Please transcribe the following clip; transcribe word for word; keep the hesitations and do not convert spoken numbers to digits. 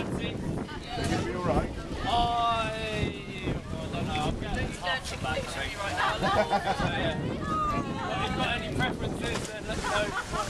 fancy? They're going to be alright. I, I don't know, I'm getting half the back, so, so yeah. Well, if you've got any preferences, then let me know.